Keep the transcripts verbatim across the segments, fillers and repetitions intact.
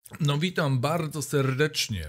No witam bardzo serdecznie.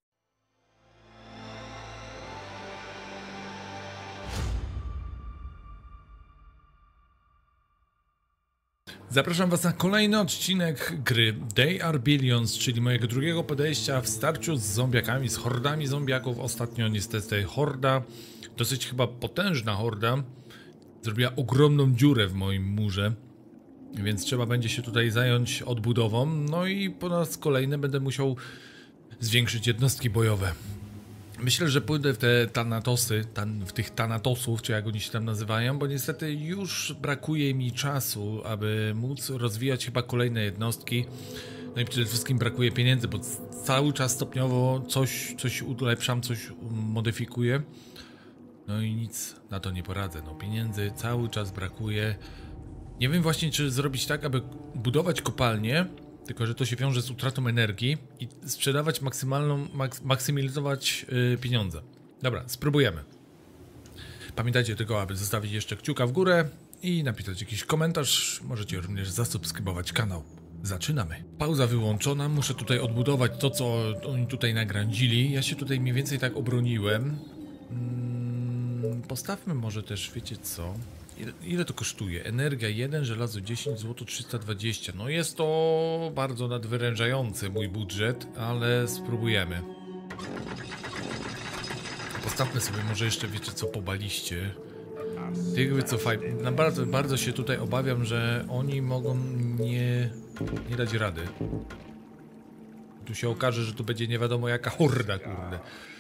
Zapraszam Was na kolejny odcinek gry They Are Billions, czyli mojego drugiego podejścia w starciu z zombiakami, z hordami zombiaków. Ostatnio niestety horda, dosyć chyba potężna horda, zrobiła ogromną dziurę w moim murze, więc trzeba będzie się tutaj zająć odbudową. No i po raz kolejny będę musiał zwiększyć jednostki bojowe. Myślę, że pójdę w te Thanatosy, tan, w tych Thanatosów, czy jak oni się tam nazywają, bo niestety już brakuje mi czasu, aby móc rozwijać chyba kolejne jednostki. No i przede wszystkim brakuje pieniędzy, bo cały czas stopniowo coś, coś ulepszam, coś modyfikuję. No i nic na to nie poradzę. No pieniędzy cały czas brakuje. Nie wiem właśnie, czy zrobić tak, aby budować kopalnię, tylko że to się wiąże z utratą energii i sprzedawać maksymalną, maks maksymalizować yy, pieniądze. Dobra, spróbujemy. Pamiętajcie tylko, aby zostawić jeszcze kciuka w górę i napisać jakiś komentarz. Możecie również zasubskrybować kanał. Zaczynamy. Pauza wyłączona. Muszę tutaj odbudować to, co oni tutaj nagradzili. Ja się tutaj mniej więcej tak obroniłem. Hmm, postawmy może też, wiecie co? Ile, ile to kosztuje? Energia jeden, żelazo dziesięć, złoto trzysta dwadzieścia. No jest to bardzo nadwyrężający mój budżet, ale spróbujemy. Postawmy sobie może jeszcze, wiecie co, po baliście. Tych wycofaj. No bardzo, bardzo się tutaj obawiam, że oni mogą nie, nie dać rady. Tu się okaże, że tu będzie nie wiadomo jaka horda, kurde.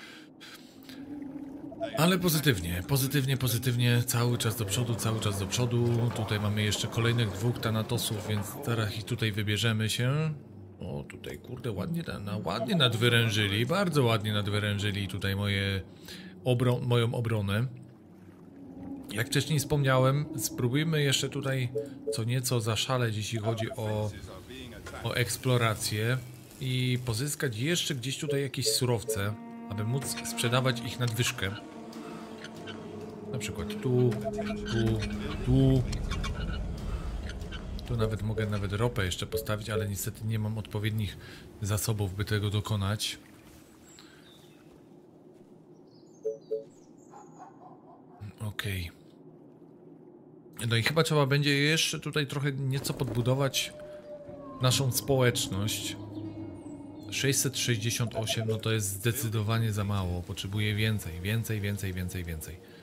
Ale pozytywnie, pozytywnie, pozytywnie, cały czas do przodu, cały czas do przodu. Tutaj mamy jeszcze kolejnych dwóch Thanatosów, więc zaraz ich tutaj wybierzemy się. O, tutaj kurde, ładnie, na, ładnie nadwyrężyli, bardzo ładnie nadwyrężyli tutaj moje obro, moją obronę. Jak wcześniej wspomniałem, spróbujmy jeszcze tutaj co nieco zaszaleć, jeśli chodzi o, o eksplorację i pozyskać jeszcze gdzieś tutaj jakieś surowce, aby móc sprzedawać ich nadwyżkę. Na przykład tu, tu, tu. Tu nawet mogę nawet ropę jeszcze postawić, ale niestety nie mam odpowiednich zasobów, by tego dokonać. Okej. Okay. No i chyba trzeba będzie jeszcze tutaj trochę nieco podbudować naszą społeczność. sześćset sześćdziesiąt osiem, no to jest zdecydowanie za mało. Potrzebuję więcej, więcej, więcej, więcej, więcej.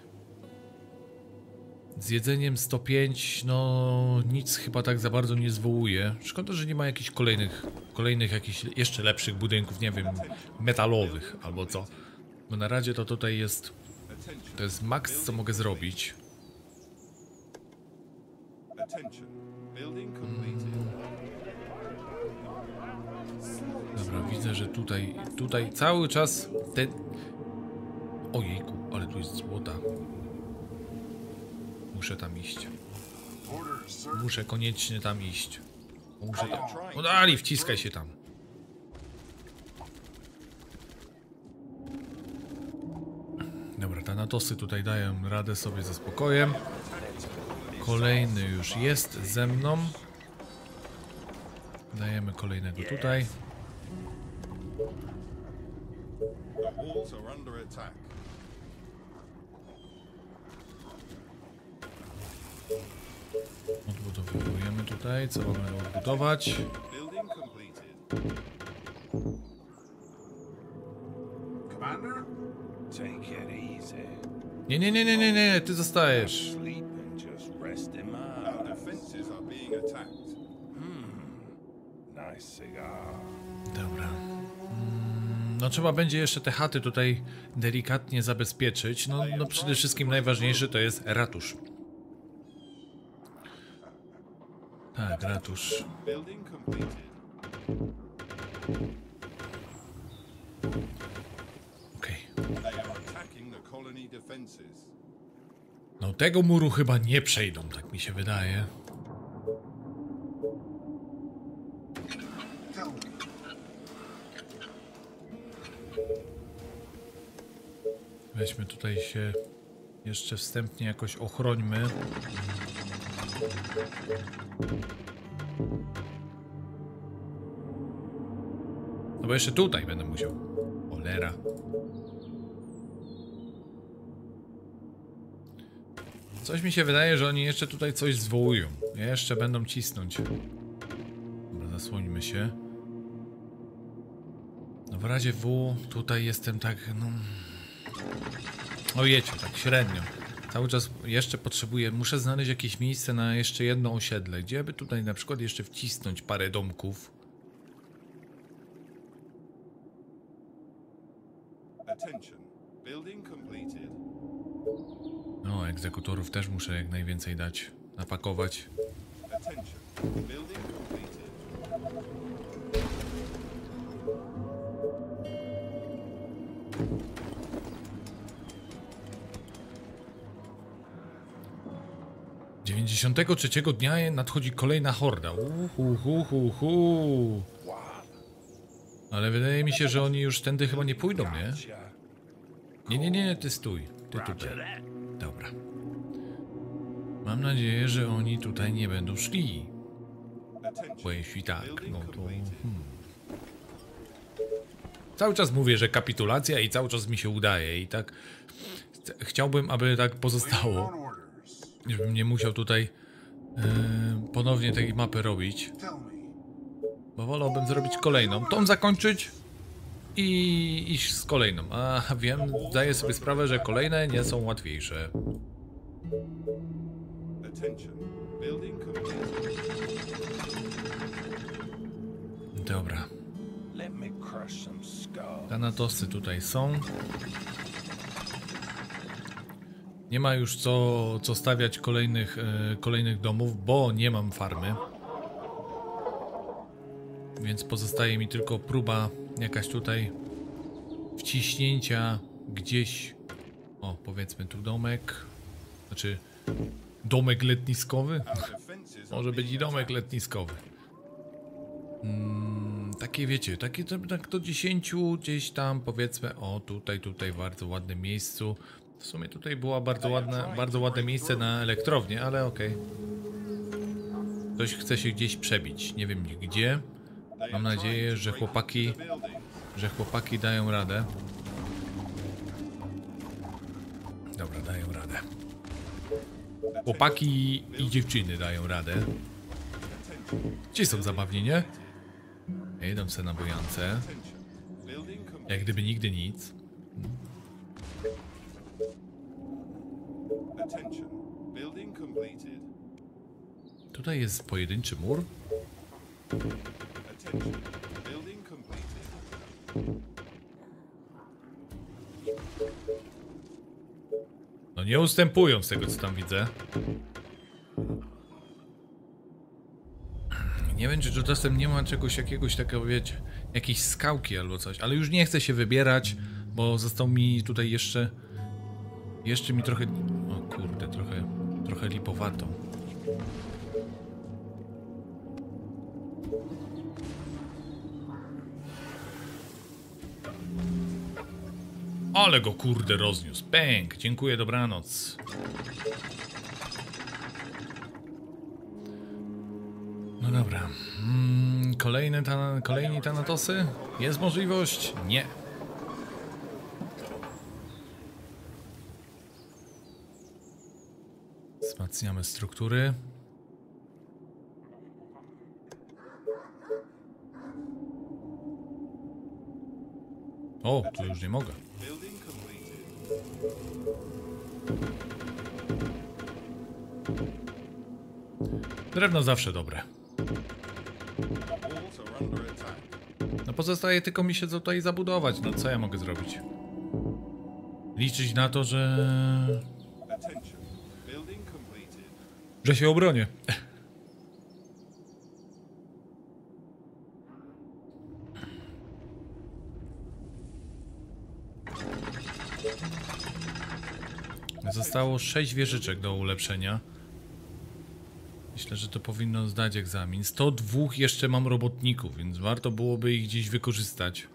Z jedzeniem sto pięć, no nic chyba tak za bardzo nie zwołuje. Szkoda, że nie ma jakichś kolejnych, kolejnych jakichś jeszcze lepszych budynków, nie wiem, metalowych albo co. Bo na razie to tutaj jest, to jest maks, co mogę zrobić. Hmm. Dobra, widzę, że tutaj, tutaj cały czas ten... Ojejku, ale tu jest złota. Muszę tam iść. Muszę koniecznie tam iść. Muszę tam... No dali, wciskaj się tam. Dobra, Thanatosy tutaj dają radę sobie ze spokojem. Kolejny już jest ze mną. Dajemy kolejnego tutaj. Odbudowujemy tutaj, co mamy odbudować. Nie, nie, nie, nie, nie, nie, ty zostajesz. Dobra. No trzeba będzie jeszcze te chaty tutaj delikatnie zabezpieczyć. No, no przede wszystkim najważniejszy to jest ratusz. Tak, ratusz. Okej. No tego muru chyba nie przejdą, tak mi się wydaje. Weźmy tutaj się jeszcze wstępnie jakoś ochrońmy. No bo jeszcze tutaj będę musiał. Cholera. Coś mi się wydaje, że oni jeszcze tutaj coś zwołują. Jeszcze będą cisnąć. Dobra, zasłońmy się. No w razie W tutaj jestem tak, no... O wiecie, tak średnio. Cały czas jeszcze potrzebuję, muszę znaleźć jakieś miejsce na jeszcze jedno osiedle, gdzie by tutaj na przykład jeszcze wcisnąć parę domków. No, egzekutorów też muszę jak najwięcej dać, napakować. dziewięćdziesiątego trzeciego dnia nadchodzi kolejna horda. Uhuhuhuhu. Ale wydaje mi się, że oni już tędy chyba nie pójdą, nie? Nie, nie, nie, ty stój. Ty tutaj. Dobra. Mam nadzieję, że oni tutaj nie będą szli. Bo jeśli tak, no to... Hmm. Cały czas mówię, że kapitulacja i cały czas mi się udaje i tak... Chciałbym, aby tak pozostało. Żebym nie musiał tutaj yy, ponownie tej mapy robić. Bo wolałbym zrobić kolejną. Tą zakończyć i iść z kolejną. A wiem, zdaję sobie sprawę, że kolejne nie są łatwiejsze. Dobra. Thanatosy tutaj są. Nie ma już co, co stawiać kolejnych, e, kolejnych domów, bo nie mam farmy. Więc pozostaje mi tylko próba jakaś tutaj wciśnięcia gdzieś. O, powiedzmy tu domek. Znaczy domek letniskowy. Może być i domek letniskowy. Mm, takie wiecie, takie tak do dziesięciu gdzieś tam powiedzmy. O, tutaj, tutaj w bardzo ładnym miejscu. W sumie tutaj było bardzo ładne, bardzo ładne miejsce na elektrownię, ale okej. Okay. Ktoś chce się gdzieś przebić. Nie wiem gdzie. Mam nadzieję, że chłopaki, że chłopaki dają radę. Dobra, dają radę. Chłopaki i dziewczyny dają radę. Ci są zabawni, nie? Idą se na bojance. Jak gdyby nigdy nic. Tutaj jest pojedynczy mur. No nie ustępują z tego, co tam widzę. Nie wiem, czy czasem nie ma czegoś jakiegoś takiego, wiecie, jakiejś skałki albo coś, ale już nie chcę się wybierać, bo został mi tutaj jeszcze jeszcze mi trochę, o kurde, trochę trochę lipowato. Ale go kurde rozniósł. Pęk, dziękuję, dobranoc. No dobra. Mm, kolejne ta, kolejni Thanatosy? Jest możliwość? Nie. Wzmacniamy struktury. O, tu już nie mogę. Drewno zawsze dobre. No pozostaje tylko mi się tutaj zabudować. No co ja mogę zrobić? Liczyć na to, że... że się obronię. Zostało sześć wieżyczek do ulepszenia. Myślę, że to powinno zdać egzamin. sto dwa jeszcze mam robotników, więc warto byłoby ich gdzieś wykorzystać.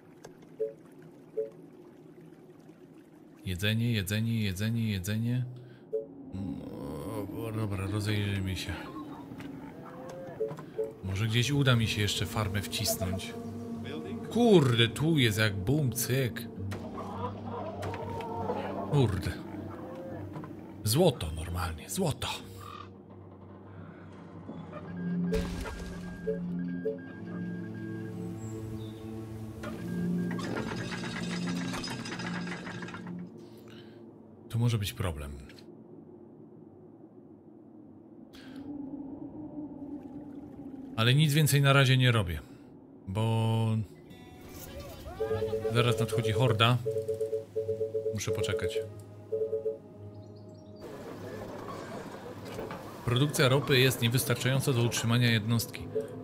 Jedzenie, jedzenie, jedzenie, jedzenie. No, dobra, rozejrzyjmy się. Może gdzieś uda mi się jeszcze farmę wcisnąć. kurde, tu jest jak bum, cyk. Kurde. Złoto normalnie, złoto. To może być problem. Ale nic więcej na razie nie robię, bo zaraz nadchodzi horda. Muszę poczekać. Produkcja ropy jest niewystarczająca do utrzymania jednostki.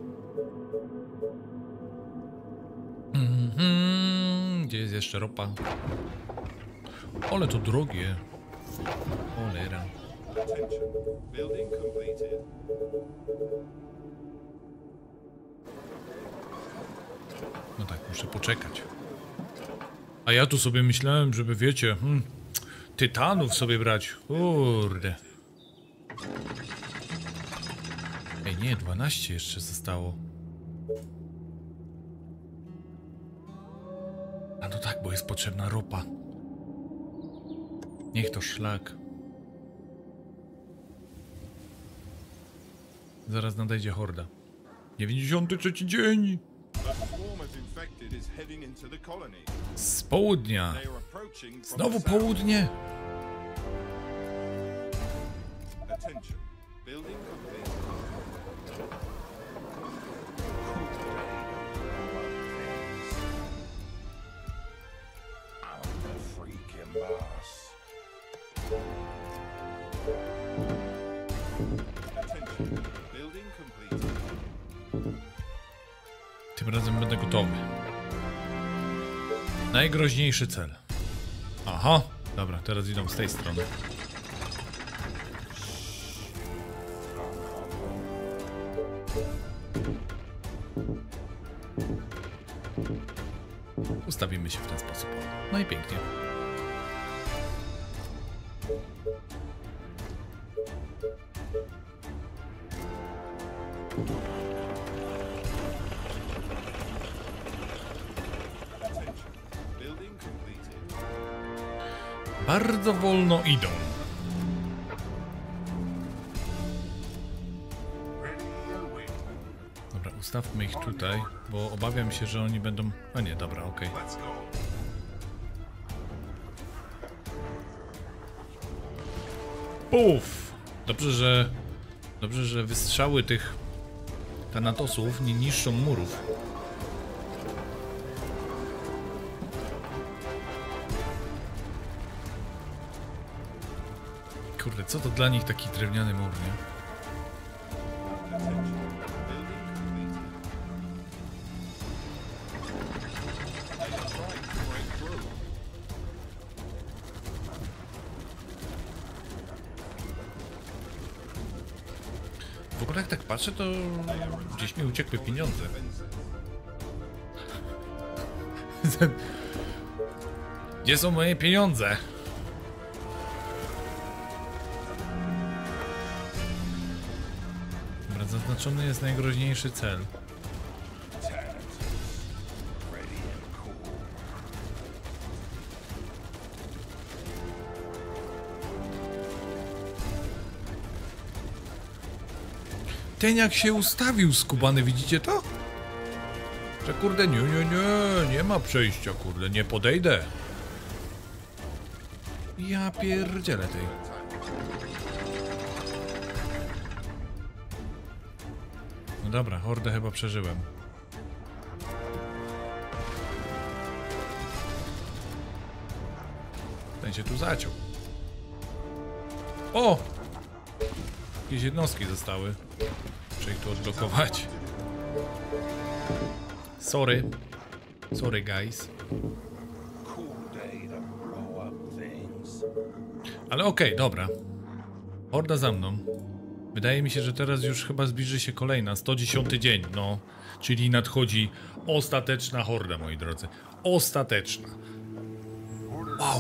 Mm-hmm. Gdzie jest jeszcze ropa? Ale to drogie. Cholera. No tak, muszę poczekać. A ja tu sobie myślałem, żeby wiecie, hmm, tytanów sobie brać. Kurde. Ej, nie, dwanaście jeszcze zostało. A no tak, bo jest potrzebna ropa. Niech to szlak. Zaraz nadejdzie horda. dziewięćdziesiąty trzeci dzień. Z południa. Znowu południe. Tym razem będę gotowy. Najgroźniejszy cel. Aha, dobra, teraz idą z tej strony. Ustawimy się w ten sposób. No i pięknie. Bardzo wolno idą. Dobra, ustawmy ich tutaj, bo obawiam się, że oni będą... A nie, dobra, okej. Okay. Puf! Dobrze, że... Dobrze, że wystrzały tych Thanatosów nie niszczą murów. Kurde, co to dla nich taki drewniany mur, nie? W ogóle jak tak patrzę, to gdzieś mi uciekły pieniądze. Gdzie są moje pieniądze? Zaznaczony jest najgroźniejszy cel. Ten jak się ustawił skubany, widzicie to? Że kurde, nie, nie, nie, nie ma przejścia, kurde, nie podejdę. Ja pierdzielę tej. No dobra, hordę chyba przeżyłem. Ten się tu zaciął. O! Jakieś jednostki zostały. Muszę ich tu odblokować. Sorry. Sorry, guys. Ale okej, okay, dobra. Horda za mną. Wydaje mi się, że teraz już chyba zbliży się kolejna, sto dziesiąty dzień, no. Czyli nadchodzi ostateczna horda, moi drodzy. Ostateczna. Wow.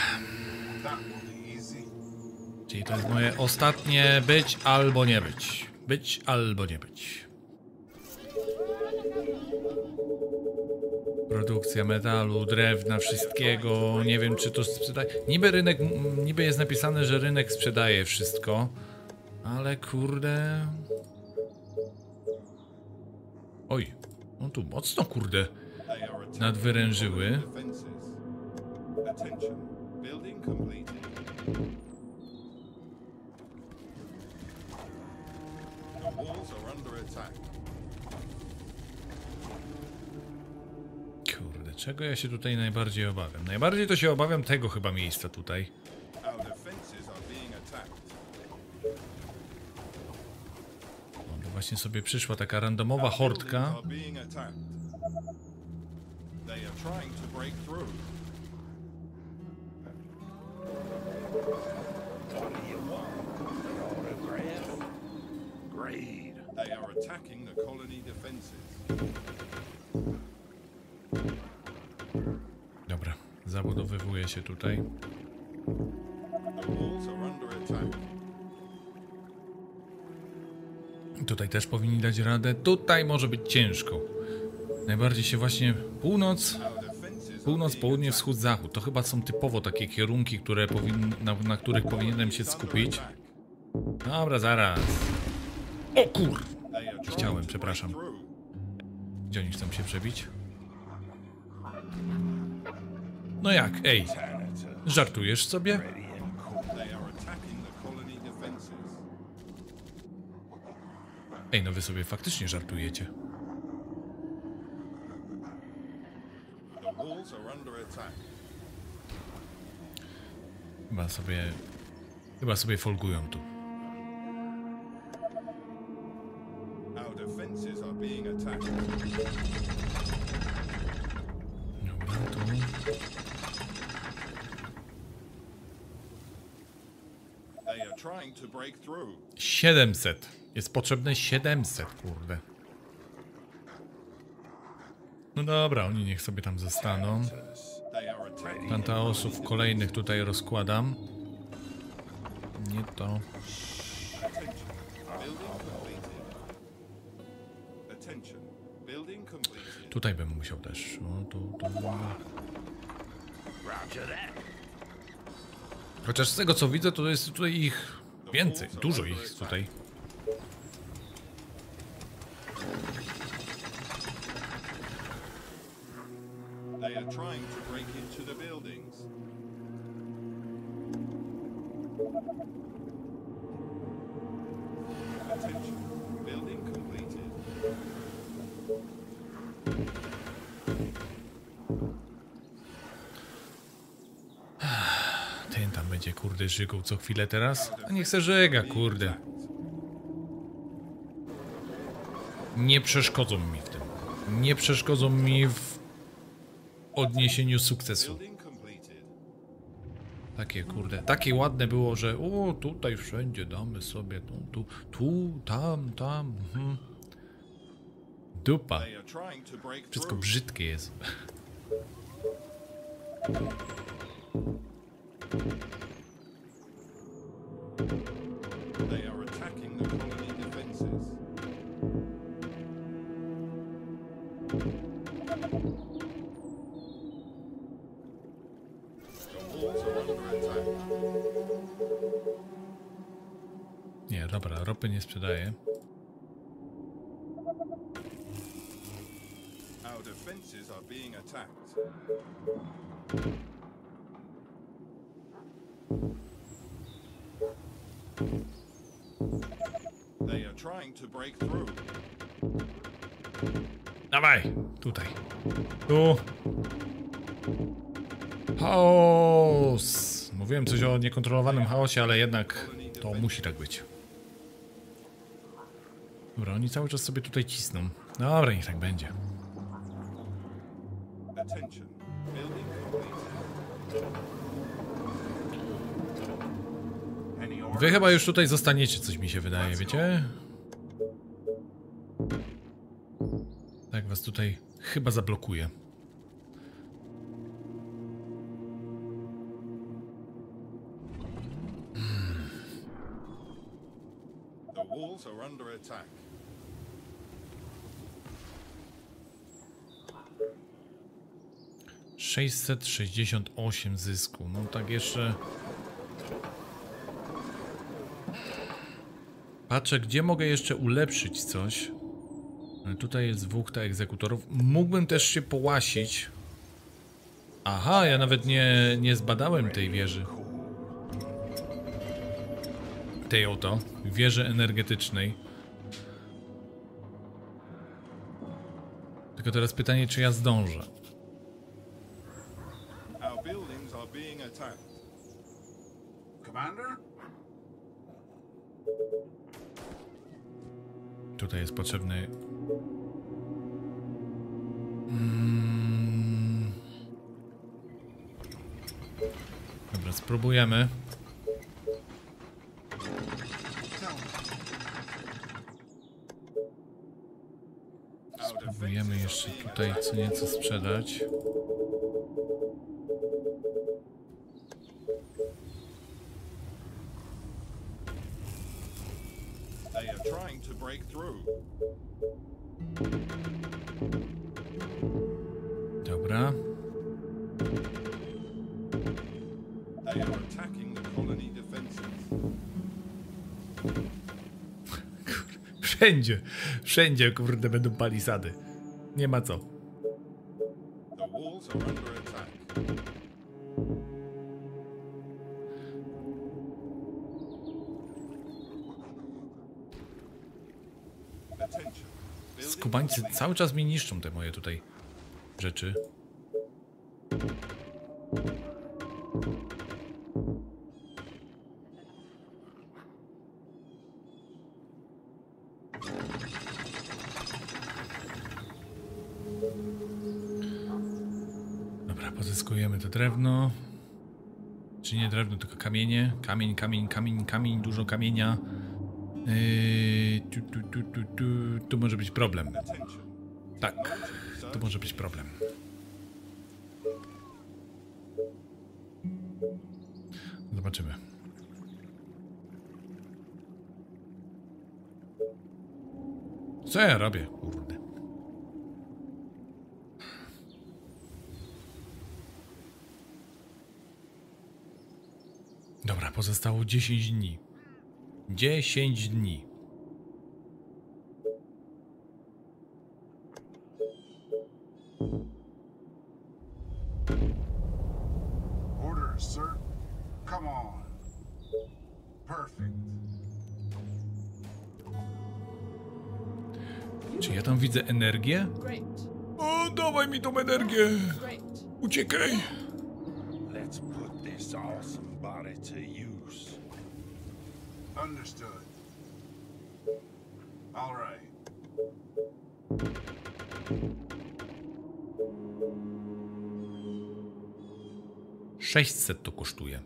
Czyli to jest moje ostatnie być albo nie być. Być albo nie być. Produkcja metalu, drewna, wszystkiego. Nie wiem, czy to sprzedaje. Niby rynek, niby jest napisane, że rynek sprzedaje wszystko. Ale kurde... Oj, no tu mocno kurde nadwyrężyły. Kurde, czego ja się tutaj najbardziej obawiam? Najbardziej to się obawiam tego chyba miejsca tutaj. No, bo właśnie sobie przyszła taka randomowa hordka. Dobra, zabudowywuje się tutaj. Tutaj też powinni dać radę. Tutaj może być ciężko. Najbardziej się właśnie północ, północ, południe, wschód, zachód. To chyba są typowo takie kierunki, które powin, na, na których powinienem się skupić. Dobra, zaraz. O kur... Chciałem, przepraszam. Gdzie oni chcą się przebić? No jak, ej. Żartujesz sobie? Ej, no wy sobie faktycznie żartujecie. Chyba sobie... Chyba sobie folgują tu. Dobra, tu. siedemset. Jest potrzebne siedemset, kurde. No dobra, oni niech sobie tam zostaną. Tantaosów kolejnych tutaj rozkładam. Nie to. Tutaj bym musiał też. O, tu, tu. Chociaż z tego co widzę, to jest tutaj ich więcej. Dużo ich jest tutaj. Ten tam będzie, kurde, żygał co chwilę teraz. A niech se żyga, kurde. Nie przeszkodzą mi w tym. Nie przeszkodzą mi w odniesieniu sukcesu. Takie, kurde, takie ładne było, że o, tutaj wszędzie damy sobie, tu, tu, tu tam, tam. Mhm. Dupa. Wszystko brzydkie jest. They are attacking the colony defenses. The walls are under attack. Nie, dobra, ropy nie sprzedaję. Our defenses are being attacked. They are trying to break through. Dawaj, tutaj. Tu. Chaos. Mówiłem coś o niekontrolowanym chaosie, ale jednak to musi tak być. Dobra, oni cały czas sobie tutaj cisną. Dobra, niech tak będzie. Attention. Building complete. Wy chyba już tutaj zostaniecie, coś mi się wydaje, wiecie? Tak was tutaj chyba zablokuje. Hmm. The walls are under attack. sześćset sześćdziesiąt osiem zysku. No tak jeszcze... Patrzę, gdzie mogę jeszcze ulepszyć coś. Ale tutaj jest wuchta egzekutorów. Mógłbym też się połasić. Aha, ja nawet nie, nie zbadałem tej wieży. Tej oto, wieży energetycznej. Tylko teraz pytanie, czy ja zdążę. Our buildings are being attacked. Commander? Tutaj jest potrzebny... Mm. Dobra, spróbujemy. Spróbujemy jeszcze tutaj co nieco sprzedać. They are trying to break through. Dobra. They are attacking the colony defenses. Wszędzie, wszędzie, kurde, będą palisady. Nie ma co. The walls are under attack. Attention. Skubańcy cały czas mi niszczą te moje tutaj rzeczy. Dobra, pozyskujemy to drewno. Czy nie drewno, tylko kamienie. Kamień, kamień, kamień, kamień, dużo kamienia. Yy, tu, tu, tu, tu, tu, tu może być problem. Tak, to może być problem. Zobaczymy. Co ja robię? Kurde. Dobra, pozostało dziesięć dni. dziesięć dni. Orders, sir. Come on. Perfect. Czy ja tam widzę energię? Great. O, dawaj mi tą energię! Great. Uciekaj! Let's put this awesome body to use. Understood. All right. sześćset to kosztuje.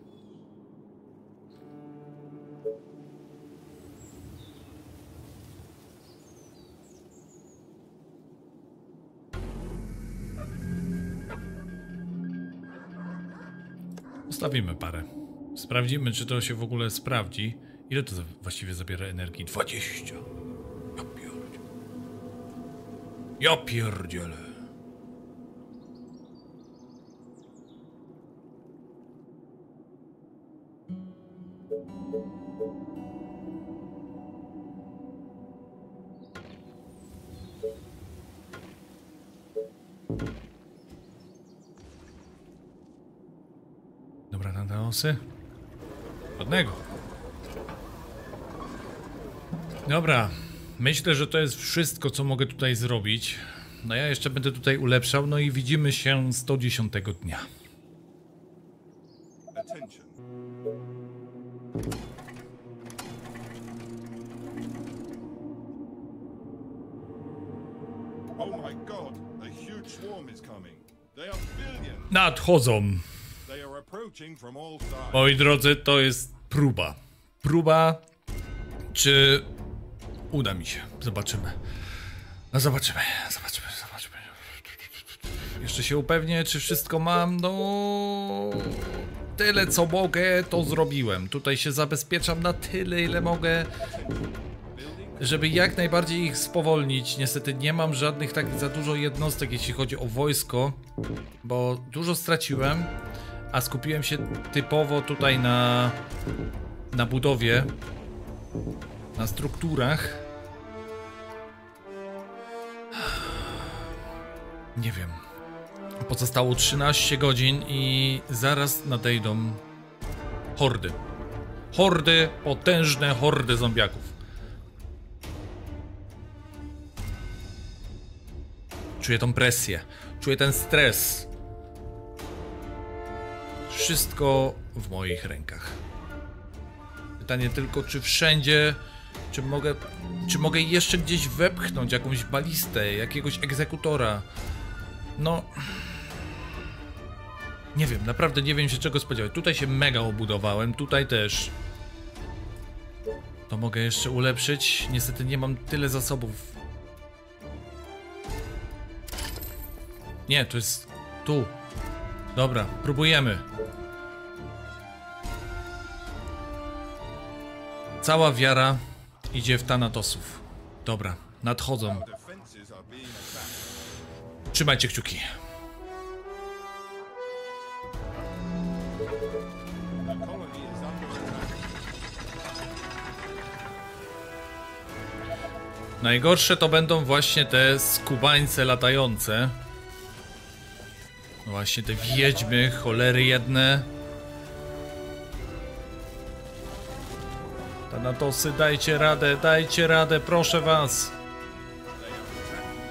Zostawimy parę. Sprawdzimy, czy to się w ogóle sprawdzi. Ile to za, właściwie zabiera energii? dwadzieścia. Ja pierdzielę. Ja pierdzielę. Dobra, Tantaosy. Ładnego. Dobra, myślę, że to jest wszystko, co mogę tutaj zrobić. No ja jeszcze będę tutaj ulepszał, no i widzimy się sto dziesiątego dnia. Attention. Oh my god, a huge swarm is coming. They are billions. Nadchodzą. They are approaching from all sides. Moi drodzy, to jest próba. Próba, czy uda mi się. Zobaczymy. No zobaczymy, zobaczymy, zobaczymy. Jeszcze się upewnię, czy wszystko mam. No... Tyle, co mogę, to zrobiłem. Tutaj się zabezpieczam na tyle, ile mogę. żeby jak najbardziej ich spowolnić. Niestety nie mam żadnych tak za dużo jednostek, jeśli chodzi o wojsko, bo dużo straciłem, a skupiłem się typowo tutaj na, na budowie, na strukturach. Nie wiem. Pozostało trzynaście godzin i zaraz nadejdą hordy. Hordy, potężne hordy zombiaków. Czuję tą presję, czuję ten stres. Wszystko w moich rękach. Pytanie tylko, czy wszędzie, czy mogę, czy mogę jeszcze gdzieś wepchnąć jakąś balistę, jakiegoś egzekutora. No... Nie wiem, naprawdę nie wiem się czego spodziewać. Tutaj się mega obudowałem, tutaj też. To mogę jeszcze ulepszyć. Niestety nie mam tyle zasobów. Nie, to jest tu. Dobra, próbujemy. Cała wiara idzie w Thanatosów. Dobra, nadchodzą. Defenses are being attacked. Trzymajcie kciuki. The colony is under attack. Najgorsze to będą właśnie te skubańce latające. Właśnie te wiedźmy, cholery jedne. Thanatosy, dajcie radę, dajcie radę, proszę was. They are attacking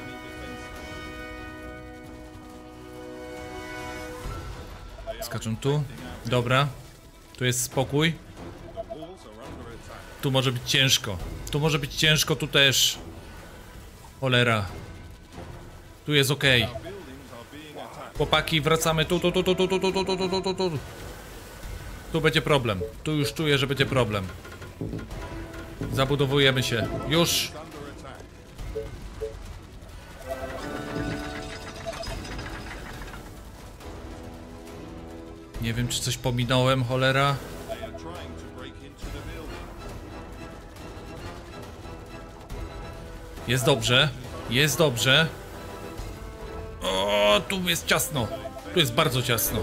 the colony defenses. Skaczą tu. Dobra. Tu jest spokój. The walls are under attack. Tu może być ciężko. Tu może być ciężko, tu też. Cholera. Tu jest ok. Buildings are being attacked. Chłopaki, wracamy tu, tu, tu, tu, tu, tu, tu, tu, tu, tu, tu, tu. Tu będzie problem. Tu już czuję, że będzie problem. Zabudowujemy się. Już. Under attack. Nie wiem, czy coś pominąłem, cholera. They are trying to break into the building. Jest dobrze. Jest dobrze. O, tu jest ciasno. Tu jest bardzo ciasno.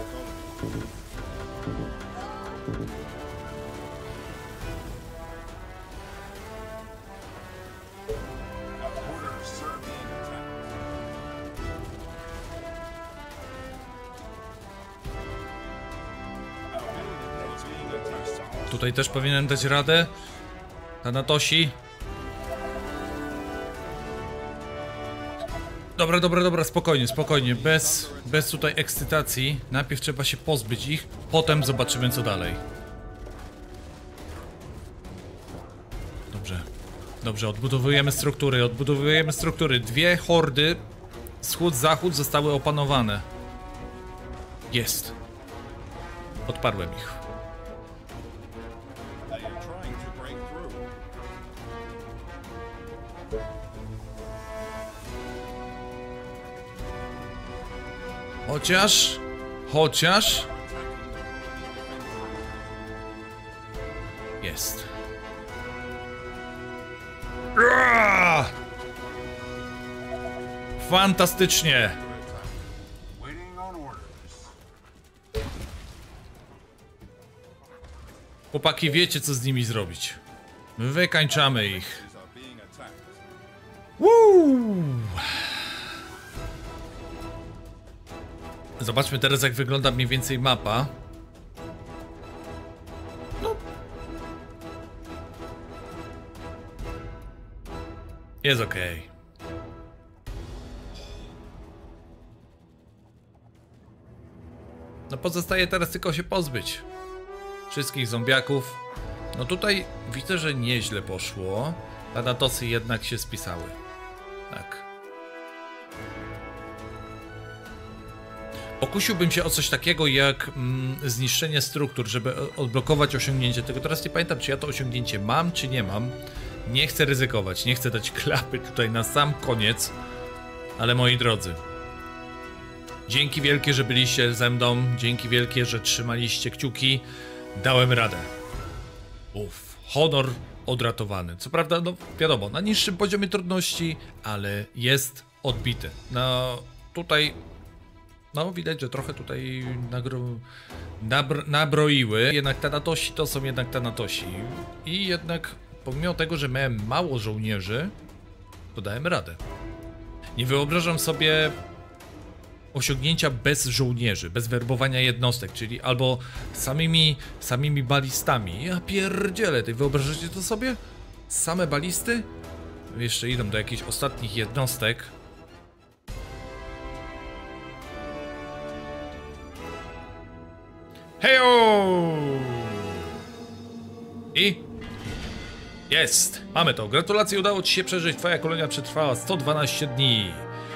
Orders, sir. Tutaj też powinienem dać radę. Thanatosi. Dobra, dobra, dobra, spokojnie, spokojnie, bez, bez tutaj ekscytacji. Najpierw trzeba się pozbyć ich, potem zobaczymy co dalej. Dobrze, dobrze, odbudowujemy struktury, odbudowujemy struktury. Dwie hordy, wschód, zachód zostały opanowane. Jest. Odparłem ich. They are trying to break through. Chociaż, chociaż... Jest. Aaaa! Fantastycznie! Waiting on orders. Chłopaki, wiecie co z nimi zrobić. Wykańczamy ich. Are being attacked. Woo! Zobaczmy teraz jak wygląda mniej więcej mapa. No. Jest ok. No pozostaje teraz tylko się pozbyć wszystkich zombiaków. No tutaj widzę, że nieźle poszło. Thanatosy jednak się spisały. Tak. Pokusiłbym się o coś takiego jak mm, zniszczenie struktur, żeby odblokować osiągnięcie tego. Teraz nie pamiętam, czy ja to osiągnięcie mam, czy nie mam. Nie chcę ryzykować, nie chcę dać klapy tutaj na sam koniec. Ale moi drodzy, dzięki wielkie, że byliście ze mną. Dzięki wielkie, że trzymaliście kciuki. Dałem radę. Uff, honor odratowany. Co prawda, no wiadomo, na niższym poziomie trudności, ale jest odbity. No tutaj, no widać, że trochę tutaj nagro, nabr, nabroiły. Jednak Thanatosi to są jednak Thanatosi. I jednak pomimo tego, że miałem mało żołnierzy, to dałem radę. Nie wyobrażam sobie osiągnięcia bez żołnierzy, bez werbowania jednostek, czyli albo samymi, samymi balistami. Ja pierdzielę, ty wyobrażacie to sobie? Same balisty? Jeszcze idą do jakichś ostatnich jednostek. Hejo! I? Jest! Mamy to. Gratulacje, udało ci się przeżyć. Twoja kolonia przetrwała sto dwanaście dni.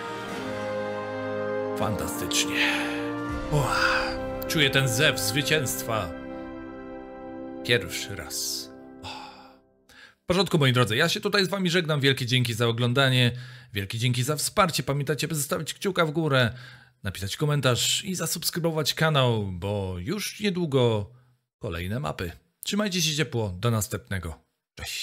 Fantastycznie. Uah, czuję ten zew zwycięstwa. Pierwszy raz. Oh. W porządku, moi drodzy, ja się tutaj z wami żegnam. Wielkie dzięki za oglądanie. Wielkie dzięki za wsparcie. Pamiętajcie, by zostawić kciuka w górę, napisać komentarz i zasubskrybować kanał, bo już niedługo kolejne mapy. Trzymajcie się ciepło. Do następnego. Cześć.